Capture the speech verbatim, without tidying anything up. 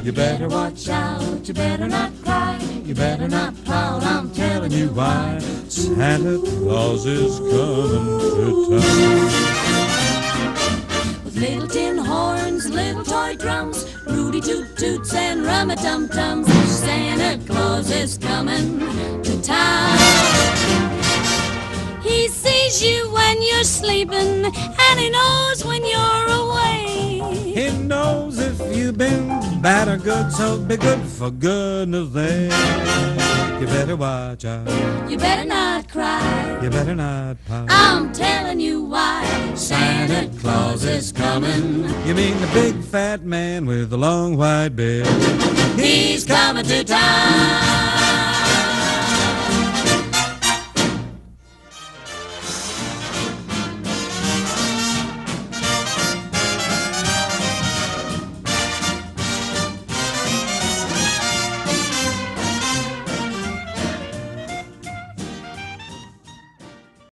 You better watch out, you better not cry, you better not pout, I'm telling you why. Santa Claus is coming to town. With little tin horns, little toy drums, Rudy Toot Toots and Rum-a-Tum-Tums, Santa Claus is coming to town. He sees you when you're sleeping, and he knows when you're away. He knows if you've been bad or good, so be good for goodness sake. You better watch out. You better not cry. You better not pout. I'm telling you why. Santa Claus is coming. You mean the big fat man with the long white beard? He's coming to town.